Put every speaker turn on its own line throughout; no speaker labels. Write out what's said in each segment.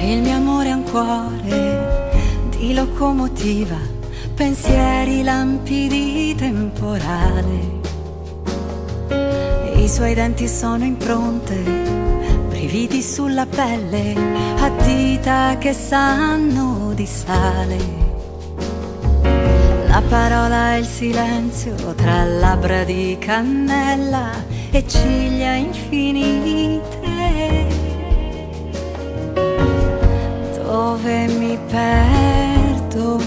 Il mio amore è un cuore di locomotiva, pensieri lampi di temporale. I suoi denti sono impronte, brividi sulla pelle, a dita che sanno di sale. La parola è il silenzio tra labbra di cannella e ciglia infinite. Dove mi perdo?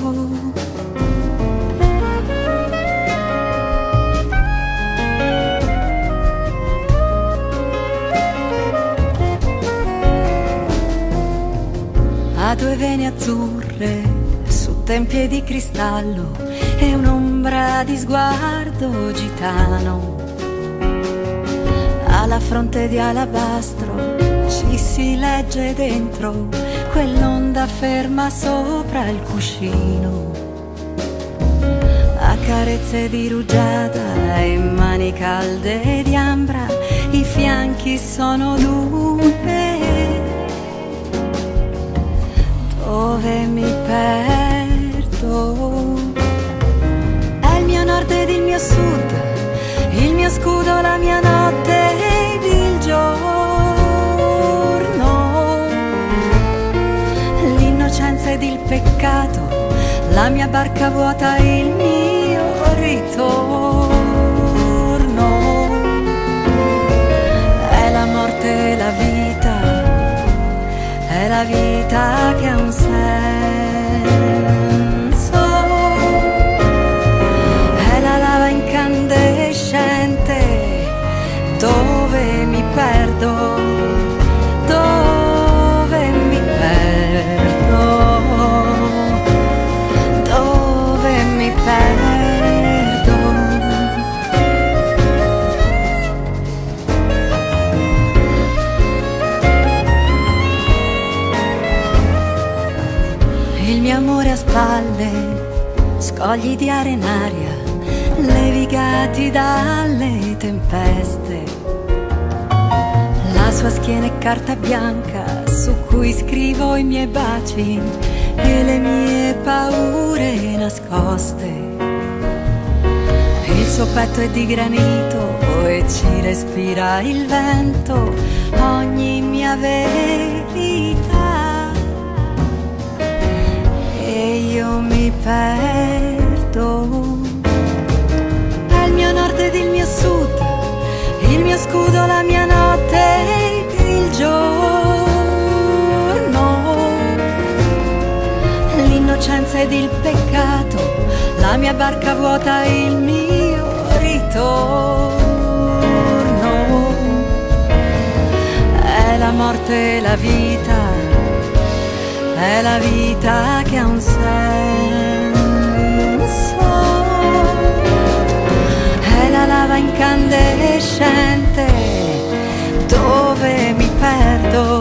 Ha due vene azzurre su tempie di cristallo e un'ombra di sguardo gitano. Ha la fronte di alabastro, ci si legge dentro quell'onda ferma sopra il cuscino. Ha carezze di rugiada e mani calde di ambra, i fianchi sono dune. Dove mi perdo? È il mio nord ed il mio sud, il mio scudo, la mia notte ed il giorno, l'innocenza ed il peccato, la mia barca vuota, il mio ritorno. È la morte e la vita, è la vita che ha un senso. È la lava incandescente. Dove mi perdo? Dove mi perdo? Dove mi perdo? Il mio amore a spalle, scogli di arenaria, levigati dalle tempeste. La sua schiena è carta bianca su cui scrivo i miei baci e le mie paure nascoste. Il suo petto è di granito e ci respira il vento, ogni mia verità. E io mi perdo. È il mio nord ed il mio sud, il mio scudo, la mia notte ed il giorno, l'innocenza ed il peccato, la mia barca vuota, il mio ritorno. È la morte e la vita, è la vita che ha un senso. È la lava incandescente. Dove mi perdo?